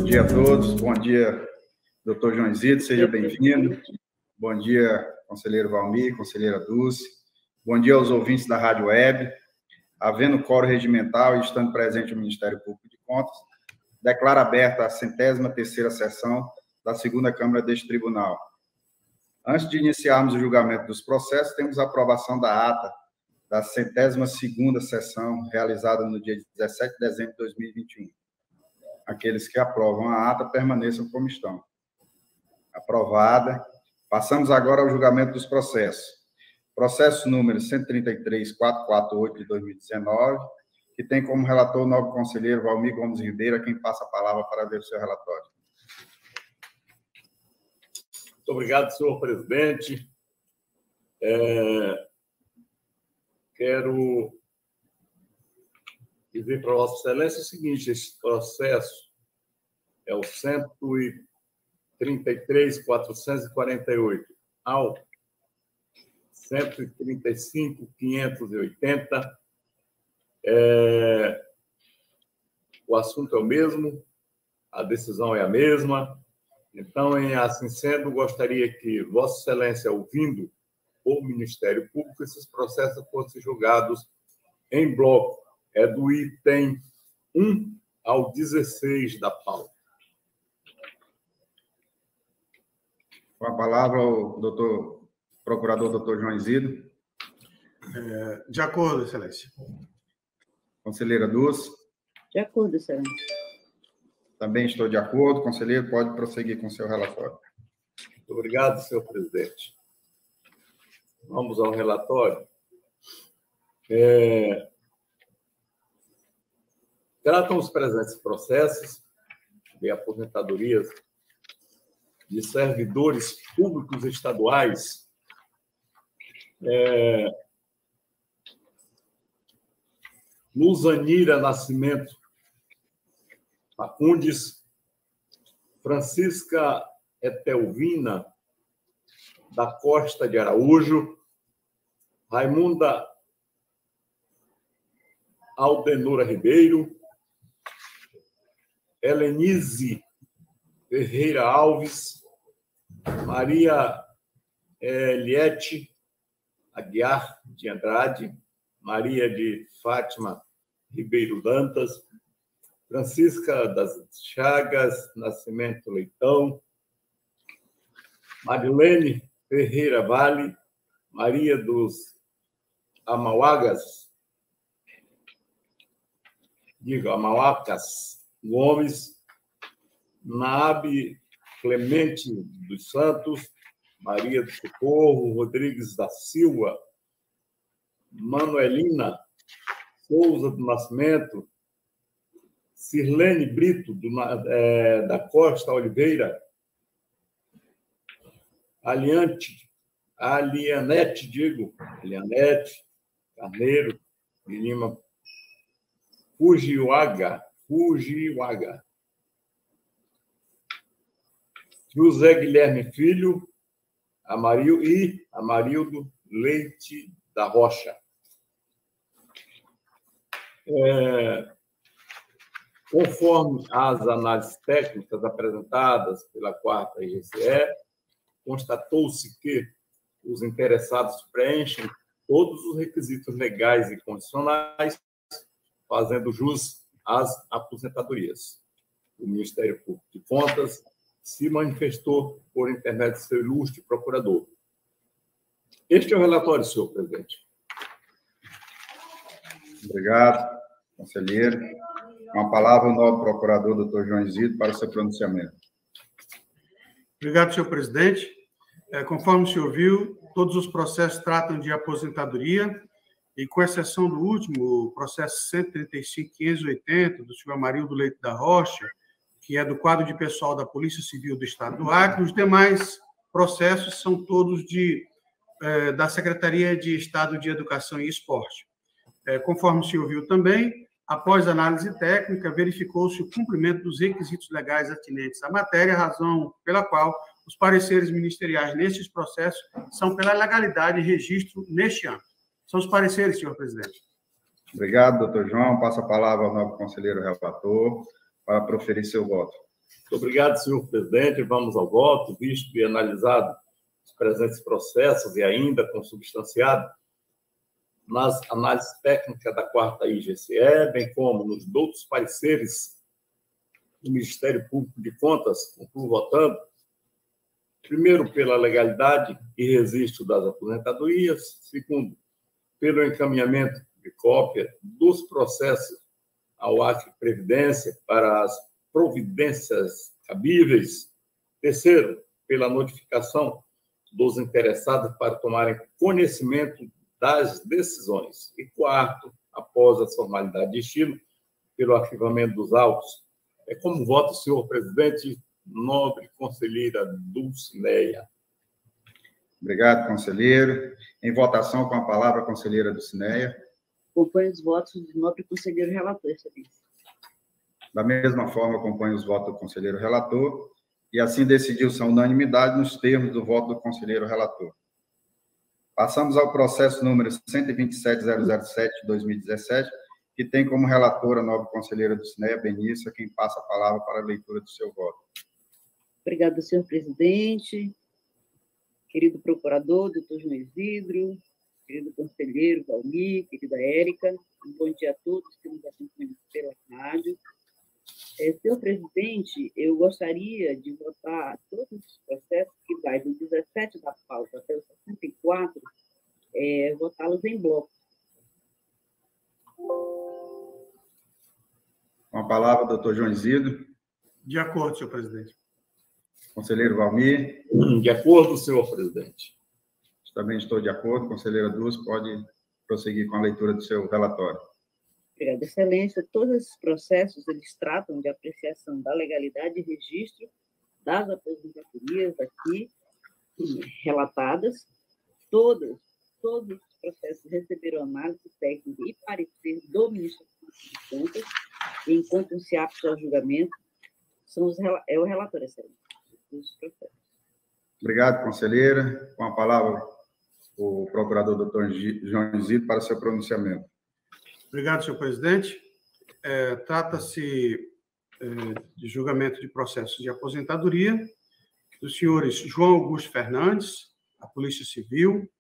dia a todos. Bom dia, doutor Joãozito, seja bem-vindo. Bom dia, conselheiro Valmir, conselheira Dulce. Bom dia aos ouvintes da Rádio Web. Havendo quórum regimental e estando presente o Ministério Público de Contas, declaro aberta a 103ª sessão da segunda Câmara deste Tribunal. Antes de iniciarmos o julgamento dos processos, temos a aprovação da ata da 102ª sessão, realizada no dia 17 de dezembro de 2021. Aqueles que aprovam a ata permaneçam como estão. Aprovada. Passamos agora ao julgamento dos processos. Processo número 133.448 de 2019, que tem como relator o nobre conselheiro Valmir Gomes Ribeiro, a quem passa a palavra para ver o seu relatório. Muito obrigado, senhor presidente. Quero dizer para a Vossa Excelência o seguinte: esse processo é o 133.448 ao 135.580. O assunto é o mesmo, a decisão é a mesma. Então, em assim sendo, gostaria que Vossa Excelência, ouvindo o Ministério Público, esses processos fossem julgados em bloco. É do item 1 ao 16 da pauta. Com a palavra, o procurador doutor Joãozito. De acordo, Excelência. Conselheira Dulce. De acordo, Excelência. Também estou de acordo. Conselheiro, pode prosseguir com o seu relatório. Muito obrigado, senhor presidente. Vamos ao relatório. Tratam os presentes processos de aposentadorias de servidores públicos estaduais Luzanira Nascimento Facundes, Francisca Etelvina da Costa de Araújo, Raimunda Aldenora Ribeiro, Helenise Ferreira Alves, Maria Eliette Aguiar de Andrade, Maria de Fátima Ribeiro Dantas, Francisca das Chagas Nascimento Leitão, Marilene Ferreira Vale, Maria dos Amauacas Gomes, Naabe Clemente dos Santos, Maria do Socorro Rodrigues da Silva, Manuelina Souza do Nascimento, Sirlene Brito da Costa Oliveira, Alianete Carneiro de Lima Fujiwara, José Guilherme Filho, Amarildo Leite da Rocha. Conforme as análises técnicas apresentadas pela 4ª IGCE, constatou-se que os interessados preenchem todos os requisitos legais e condicionais, fazendo jus às aposentadorias. O Ministério Público de Contas se manifestou por intermédio de seu ilustre procurador. Este é o relatório, senhor presidente. Obrigado, conselheiro. Com a palavra, o novo procurador, doutor Joãozito, para o seu pronunciamento. Obrigado, senhor presidente. Conforme o senhor viu, todos os processos tratam de aposentadoria, e com exceção do último, o processo 135.580, do senhor Amarildo Leite da Rocha, que é do quadro de pessoal da Polícia Civil do Estado do Acre, os demais processos são todos da Secretaria de Estado de Educação e Esporte. Conforme o senhor viu também, após análise técnica, verificou-se o cumprimento dos requisitos legais atinentes à matéria, razão pela qual os pareceres ministeriais nestes processos são pela legalidade e registro neste ano. São os pareceres, senhor presidente. Obrigado, doutor João. Passo a palavra ao novo conselheiro relator para proferir seu voto. Muito obrigado, senhor presidente. Vamos ao voto, visto e analisado os presentes processos e ainda consubstanciado nas análises técnicas da 4ª IGCE, bem como nos outros pareceres do Ministério Público de Contas, concluo votando, primeiro, pela legalidade e registro das aposentadorias, segundo, pelo encaminhamento de cópia dos processos ao Acre Previdência para as providências cabíveis, terceiro, pela notificação dos interessados para tomarem conhecimento das decisões, e quarto, após as formalidades de estilo, pelo arquivamento dos autos. É como voto, senhor presidente, nobre conselheira Dulcineia. Obrigado, conselheiro. Em votação, com a palavra, a conselheira Dulcineia. Acompanho os votos do nobre conselheiro relator, excelência. Da mesma forma, acompanho os votos do conselheiro relator, e assim decidiu-se a unanimidade nos termos do voto do conselheiro relator. Passamos ao processo número 127.007/2017, que tem como relatora a nobre conselheira Dulcineia Benício, quem passa a palavra para a leitura do seu voto. Obrigada, senhor presidente, querido procurador, doutor João Isidro, querido conselheiro Valmir, querida Érica, um bom dia a todos que nos acompanham pela rádio. Senhor presidente, eu gostaria de votar todos os processos que vai do 17 da pauta até o 64, votá-los em bloco. Com a palavra, doutor João Isidro. De acordo, senhor presidente. Conselheiro Valmir. De acordo, senhor presidente. Também estou de acordo. Conselheira Dulce, pode prosseguir com a leitura do seu relatório. Obrigada, excelência. Todos esses processos, eles tratam de apreciação da legalidade e registro das aposentadorias aqui relatadas. Todos os processos receberam análise técnica e parecer do Ministério de Contas, e encontram-se aptos ao julgamento. É o relator, excelência, dos processos. Obrigado, conselheira. Com a palavra, o procurador doutor João Isidro para seu pronunciamento. Obrigado, senhor presidente. Trata-se de julgamento de processos de aposentadoria dos senhores João Augusto Fernandes, da Polícia Civil,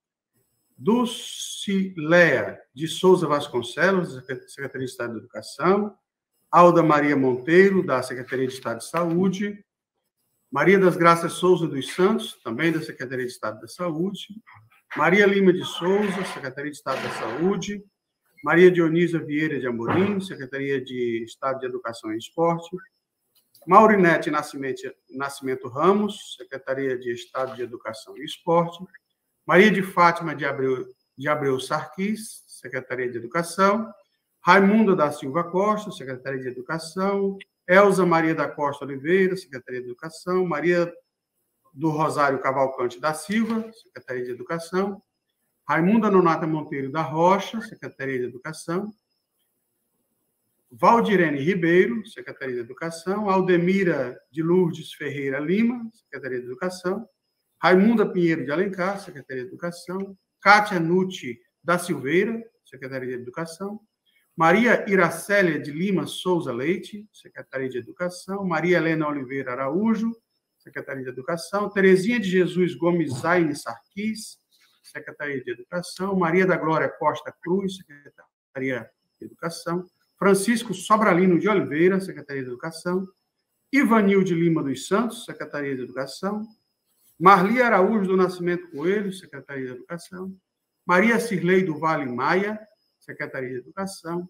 Dulcileia de Souza Vasconcelos, da Secretaria de Estado de Educação, Alda Maria Monteiro, da Secretaria de Estado de Saúde, Maria das Graças Souza dos Santos, também da Secretaria de Estado da Saúde, Maria Lima de Souza, Secretaria de Estado da Saúde, Maria Dionísia Vieira de Amorim, Secretaria de Estado de Educação e Esporte, Maurinete Nascimento Ramos, Secretaria de Estado de Educação e Esporte, Maria de Fátima de Abreu Sarquis, Secretaria de Educação, Raimunda da Silva Costa, Secretaria de Educação, Elza Maria da Costa Oliveira, Secretaria de Educação, Maria do Rosário Cavalcante da Silva, Secretaria de Educação, Raimunda Nonata Monteiro da Rocha, Secretaria de Educação, Valdirene Ribeiro, Secretaria de Educação, Aldemira de Lourdes Ferreira Lima, Secretaria de Educação, Raimunda Pinheiro de Alencar, Secretaria de Educação, Cátia Nucci da Silveira, Secretaria de Educação, Maria Iracélia de Lima Souza Leite, Secretaria de Educação, Maria Helena Oliveira Araújo, Secretaria de Educação, Terezinha de Jesus Gomes Zaine Sarquis, Secretaria de Educação, Maria da Glória Costa Cruz, Secretaria de Educação, Francisco Sobralino de Oliveira, Secretaria de Educação, Ivanil de Lima dos Santos, Secretaria de Educação, Marli Araújo do Nascimento Coelho, Secretaria de Educação, Maria Cirlei do Vale Maia, Secretaria de Educação,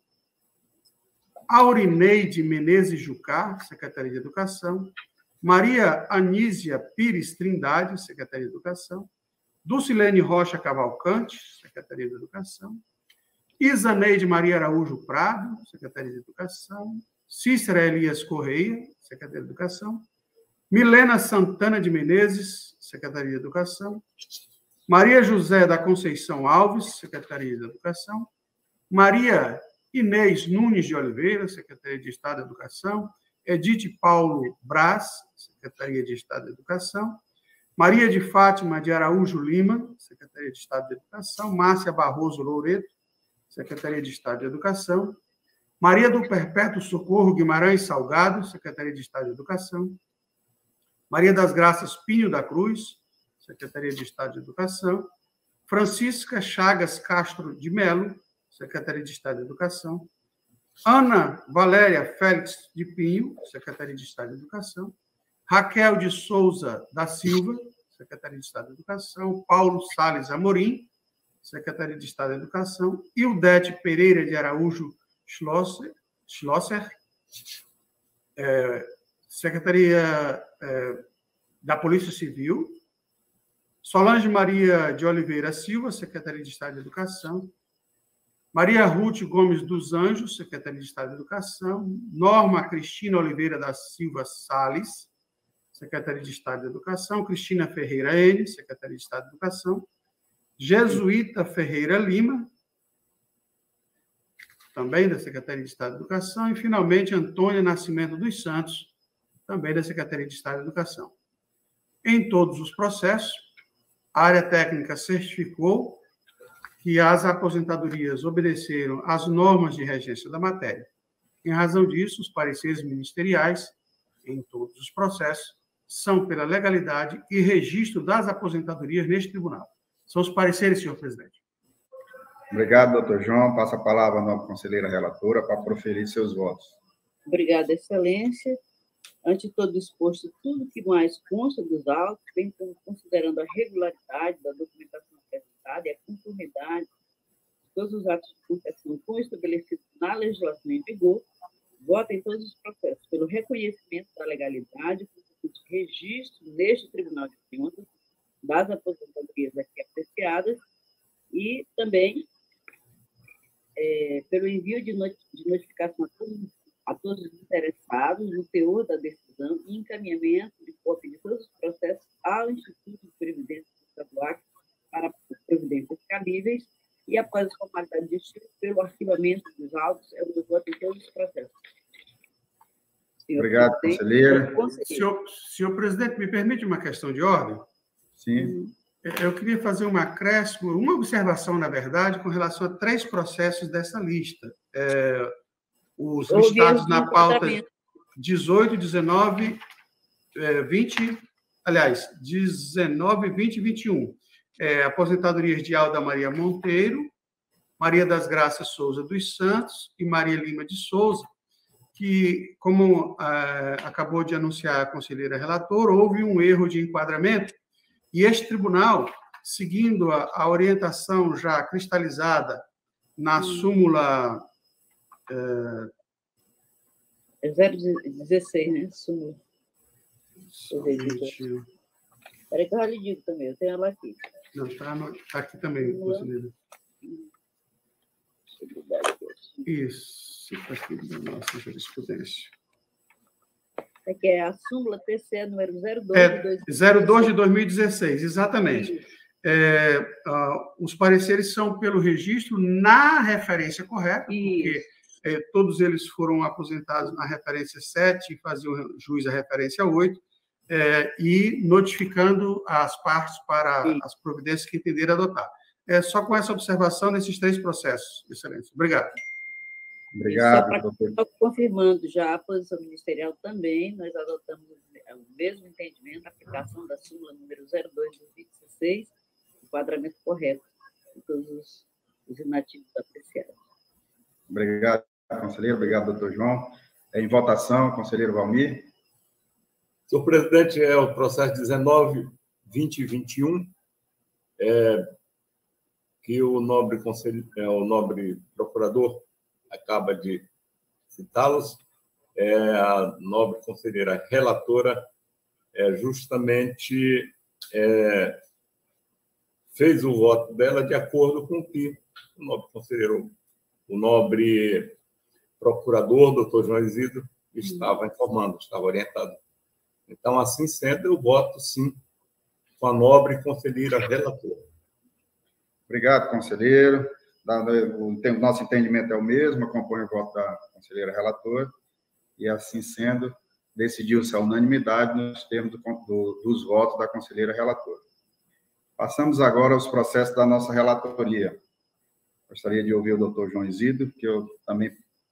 Aurineide Menezes Jucá, Secretaria de Educação, Maria Anísia Pires Trindade, Secretaria de Educação, Dulcilene Rocha Cavalcante, Secretaria de Educação, Isaneide Maria Araújo Prado, Secretaria de Educação, Cícera Elias Correia, Secretaria de Educação, Milena Santana de Menezes, Secretaria de Educação, Maria José da Conceição Alves, Secretaria de Educação, Maria Inês Nunes de Oliveira, Secretaria de Estado de Educação, Edith Paulo Braz, Secretaria de Estado de Educação, Maria de Fátima de Araújo Lima, Secretaria de Estado de Educação, Márcia Barroso Loureto, Secretaria de Estado de Educação, Maria do Perpétuo Socorro Guimarães Salgado, Secretaria de Estado de Educação. Maria das Graças Pinho da Cruz, Secretaria de Estado de Educação. Francisca Chagas Castro de Melo, Secretaria de Estado de Educação. Ana Valéria Félix de Pinho, Secretaria de Estado de Educação. Raquel de Souza da Silva, Secretaria de Estado de Educação. Paulo Salles Amorim, Secretaria de Estado de Educação. Ildete Pereira de Araújo Schlosser, Secretaria da Polícia Civil. Solange Maria de Oliveira Silva, Secretaria de Estado de Educação. Maria Ruth Gomes dos Anjos, Secretaria de Estado de Educação. Norma Cristina Oliveira da Silva Salles, Secretaria de Estado de Educação. Cristina Ferreira N, Secretaria de Estado de Educação. Jesuíta Ferreira Lima, também da Secretaria de Estado de Educação. E, finalmente, Antônia Nascimento dos Santos, também da Secretaria de Estado de Educação. Em todos os processos, a área técnica certificou que as aposentadorias obedeceram às normas de regência da matéria. Em razão disso, os pareceres ministeriais, em todos os processos, são pela legalidade e registro das aposentadorias neste tribunal. São os pareceres, senhor presidente. Obrigado, doutor João. Passa a palavra à nova conselheira relatora para proferir seus votos. Obrigada, excelência. Ante todo exposto, tudo que mais consta dos autos, bem como considerando a regularidade da documentação apresentada e a conformidade de todos os atos de concessão com estabelecidos na legislação em vigor, vota em todos os processos pelo reconhecimento da legalidade de registro neste Tribunal de Contas das aposentadorias aqui apreciadas e também pelo envio de notificação a todos os interessados no teor da decisão e encaminhamento de cópia de todos os processos ao Instituto de Previdência Estadual para providências cabíveis e, após a formalidade de estilo, pelo arquivamento dos autos, é o meu voto em todos os processos. Obrigado, conselheira. Senhor presidente, me permite uma questão de ordem? Sim. Eu queria fazer um acréscimo, uma observação, na verdade, com relação a 3 processos dessa lista. Os listados na pauta 18, 19, 20, aliás, 19, 20 e 21. Aposentadorias de Alda Maria Monteiro, Maria das Graças Souza dos Santos e Maria Lima de Souza, que, como acabou de anunciar a conselheira relatora, houve um erro de enquadramento e este tribunal, seguindo a orientação já cristalizada na súmula... 016, né? Súmula. Espera que eu já lhe digo também, eu tenho ela aqui. Não, está aqui também, conselheira. Isso, está aqui na nossa jurisprudência. Que é a súmula TCE número 02 de 2016, exatamente. Os pareceres são pelo registro na referência correta, porque todos eles foram aposentados na referência 7 e faziam jus à referência 8, e notificando as partes para as providências que entenderem adotar. Só com essa observação nesses 3 processos, excelência. Obrigado. Obrigado, doutor. Só confirmando já a posição ministerial também, nós adotamos o mesmo entendimento, a aplicação da súmula número 02 de 2016, enquadramento correto de todos os inativos apreciados. Obrigado, conselheiro. Obrigado, doutor João. Em votação, conselheiro Valmir. Senhor presidente, é o processo 19, 20 e 21, que o nobre procurador acaba de citá-los, a nobre conselheira relatora justamente fez o voto dela de acordo com o que o nobre conselheiro, o nobre procurador, doutor João Isidro, estava informando, estava orientado. Então, assim sendo, eu voto, sim, com a nobre conselheira relatora. Obrigado, conselheiro. O nosso entendimento é o mesmo, acompanho o voto da conselheira relatora, e, assim sendo, decidiu-se a unanimidade nos termos dos votos da conselheira relatora. Passamos agora aos processos da nossa relatoria. Gostaria de ouvir o doutor João Isidro, que eu também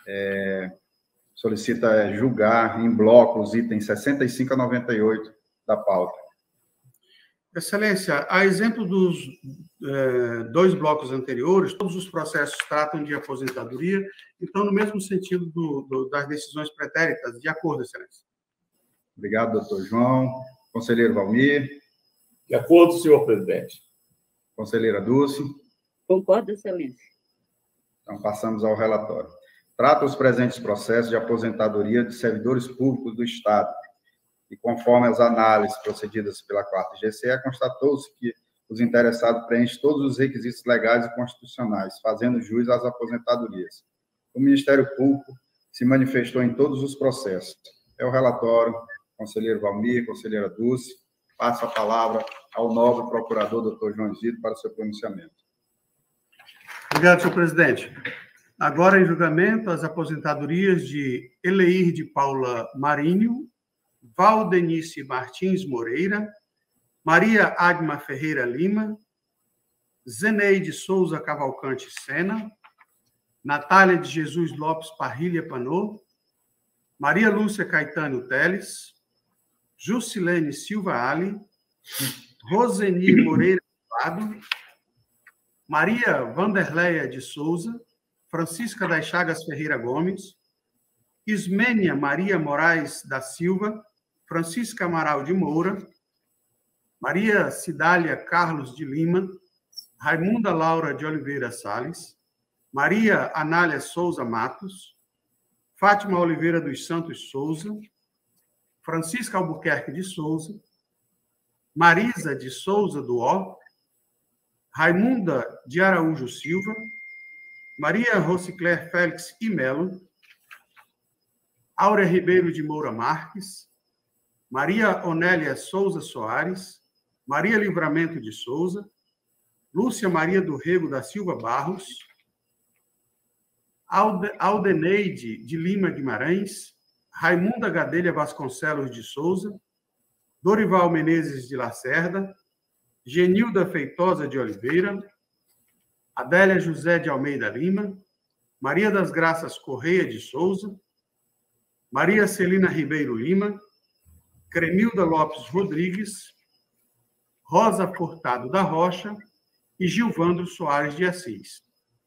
solicita julgar em bloco os itens 65 a 98 da pauta. Excelência, a exemplo dos dois blocos anteriores, todos os processos tratam de aposentadoria, então, no mesmo sentido das decisões pretéritas, de acordo, Excelência. Obrigado, doutor João. Conselheiro Valmir. De acordo, senhor presidente. Conselheira Dulce. Concordo, Excelência. Então, passamos ao relatório. Trata os presentes processos de aposentadoria de servidores públicos do Estado. E conforme as análises procedidas pela 4ª GCE, constatou-se que os interessados preenchem todos os requisitos legais e constitucionais, fazendo jus às aposentadorias. O Ministério Público se manifestou em todos os processos. É o relatório, conselheiro Valmir, conselheira Dulce. Passo a palavra ao nobre procurador, doutor João Isidro, para o seu pronunciamento. Obrigado, senhor presidente. Agora, em julgamento, as aposentadorias de Eleir de Paula Marinho, Valdenice Martins Moreira, Maria Agma Ferreira Lima, Zeneide Souza Cavalcante Sena, Natália de Jesus Lopes Parrilha Panô, Maria Lúcia Caetano Teles, Jusilene Silva Ali, Rosenir Moreira Prado, Maria Vanderleia de Souza, Francisca das Chagas Ferreira Gomes, Ismênia Maria Moraes da Silva, Francisca Amaral de Moura, Maria Cidália Carlos de Lima, Raimunda Laura de Oliveira Salles, Maria Anália Souza Matos, Fátima Oliveira dos Santos Souza, Francisca Albuquerque de Souza, Marisa de Souza do Ó, Raimunda de Araújo Silva, Maria Rosicler Félix e Melo, Áurea Ribeiro de Moura Marques, Maria Onélia Souza Soares, Maria Livramento de Souza, Lúcia Maria do Rego da Silva Barros, Aldeneide de Lima Guimarães, Raimunda Gadelha Vasconcelos de Souza, Dorival Menezes de Lacerda, Genilda Feitosa de Oliveira, Adélia José de Almeida Lima, Maria das Graças Correia de Souza, Maria Celina Ribeiro Lima, Cremilda Lopes Rodrigues, Rosa Furtado da Rocha e Gilvandro Soares de Assis.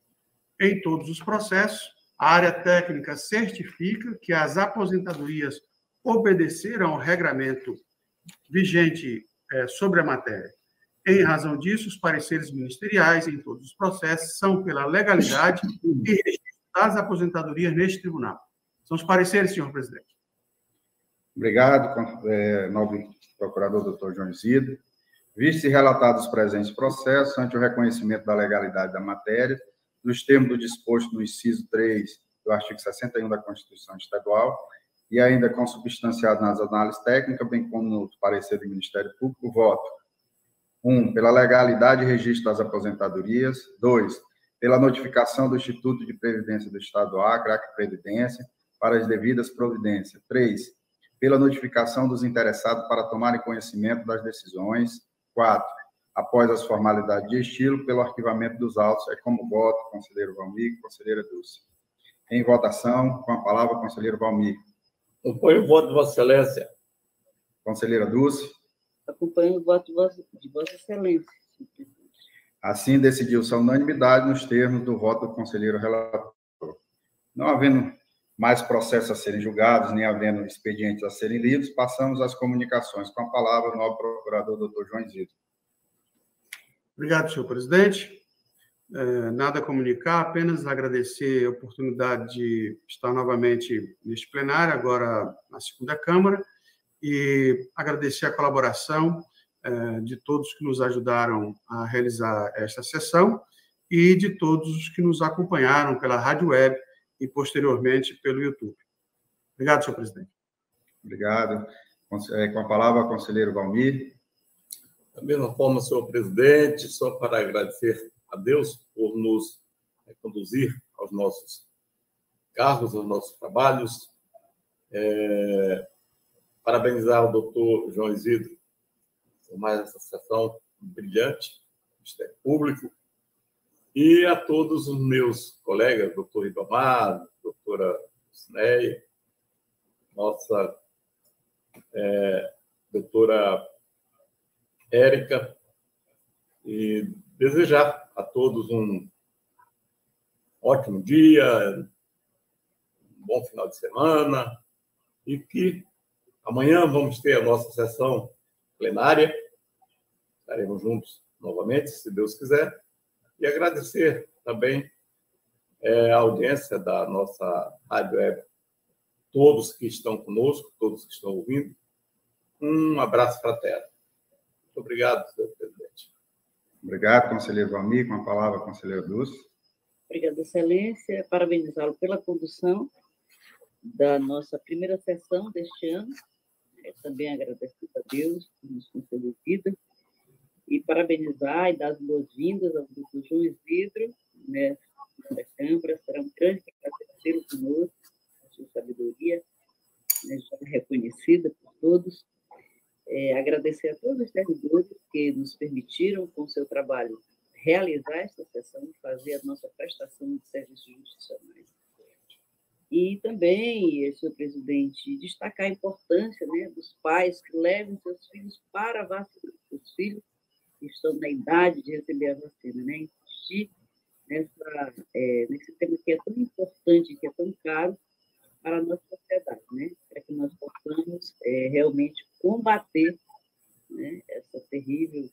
Em todos os processos, a área técnica certifica que as aposentadorias obedeceram ao regramento vigente sobre a matéria. Em razão disso, os pareceres ministeriais em todos os processos são pela legalidade e registro das aposentadorias neste tribunal. São os pareceres, senhor presidente. Obrigado, nobre procurador doutor João Isidro. Vistos e relatados os presentes processos, ante o reconhecimento da legalidade da matéria, nos termos do disposto no inciso 3 do artigo 61 da Constituição Estadual, e ainda consubstanciado nas análises técnicas, bem como no parecer do Ministério Público, voto 1. Pela legalidade e registro das aposentadorias. 2. Pela notificação do Instituto de Previdência do Estado do Acre, Acre Previdência, para as devidas providências. 3. Pela notificação dos interessados para tomarem conhecimento das decisões. 4. Após as formalidades de estilo, pelo arquivamento dos autos. É como voto, conselheiro Valmir, conselheira Dulce. Em votação, com a palavra, conselheiro Valmir. Acompanho o voto de Vossa Excelência. Conselheira Dulce. Acompanho o voto de Vossa Excelência. Assim, decidiu-se a unanimidade nos termos do voto do conselheiro relator. Não havendo mais processos a serem julgados, nem havendo expedientes a serem lidos, passamos às comunicações. Com a palavra, o novo procurador, doutor João Isidro. Obrigado, senhor presidente. Nada a comunicar, apenas agradecer a oportunidade de estar novamente neste plenário, agora na segunda Câmara, e agradecer a colaboração de todos que nos ajudaram a realizar esta sessão e de todos os que nos acompanharam pela rádio web e, posteriormente, pelo YouTube. Obrigado, senhor presidente. Obrigado. Com a palavra, conselheiro Valmir. Da mesma forma, senhor presidente, só para agradecer a Deus por nos conduzir aos nossos cargos, aos nossos trabalhos. Parabenizar o doutor João Isidro por mais essa sessão brilhante, Ministério Público, E a todos os meus colegas, doutor Ribamar, doutora Cineia, nossa doutora Érica, e desejar a todos um ótimo dia, um bom final de semana, e que amanhã vamos ter a nossa sessão plenária, estaremos juntos novamente, se Deus quiser, e agradecer também a audiência da nossa Rádio Web, todos que estão conosco, todos que estão ouvindo. Um abraço fraterno. Muito obrigado, senhor presidente. Obrigado, conselheiro Valmir. Com a palavra, conselheiro Dulce. Obrigada, excelência. Parabenizá-lo pela condução da nossa primeira sessão deste ano. Também agradecer a Deus por nos conceder vida. E parabenizar e dar as boas-vindas ao doutor João Isidro, né, da Câmara. Será um grande prazer tê-lo conosco, a sua sabedoria, né, já reconhecida por todos. Agradecer a todos os servidores que nos permitiram, com o seu trabalho, realizar esta sessão, fazer a nossa prestação de serviços jurisdicionais. E também, senhor presidente, destacar a importância, né, dos pais que levem seus filhos para a vacina, os filhos que estão na idade de receber a vacina, né? Insistir nesse tema que é tão importante, que é tão caro para a nossa sociedade, né? Para que nós possamos realmente combater, né, essa terrível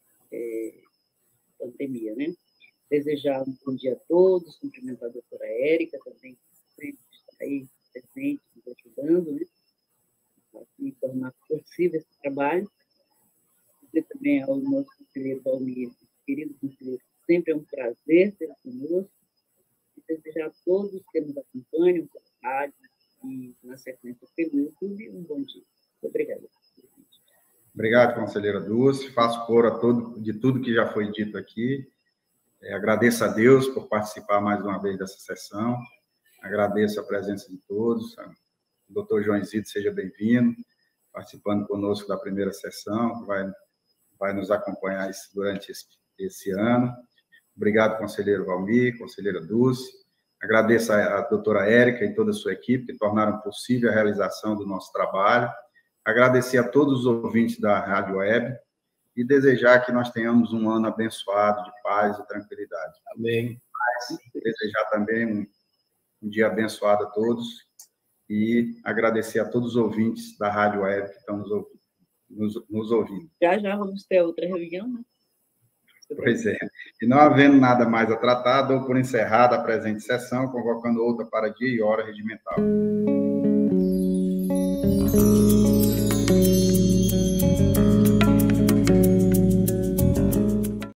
pandemia, né? Desejar um bom dia a todos, cumprimentar a doutora Érica também, que sempre está aí presente, nos ajudando, né? Para tornar possível esse trabalho. E também ao nosso conselheiro Valmir, querido conselheiro, sempre é um prazer ter conosco. E desejar a todos que nos acompanham pela rádio e, na sequência, pelo YouTube, um bom dia. Muito obrigada. Obrigado, conselheira Dulce. Faço coro de tudo que já foi dito aqui. Agradeço a Deus por participar mais uma vez dessa sessão. Agradeço a presença de todos. O doutor João Isidro, seja bem-vindo, participando conosco da primeira sessão, que vai nos acompanhar durante esse ano. Obrigado, conselheiro Valmir, conselheira Dulce. Agradeço a doutora Érica e toda a sua equipe, que tornaram possível a realização do nosso trabalho. Agradecer a todos os ouvintes da Rádio Web e desejar que nós tenhamos um ano abençoado de paz e tranquilidade. Amém. Desejar também um dia abençoado a todos e agradecer a todos os ouvintes da Rádio Web que estão nos ouvindo. Já vamos ter outra reunião, né? Pois é. E não havendo nada mais a tratar, dou por encerrada a presente sessão, convocando outra para dia e hora regimental.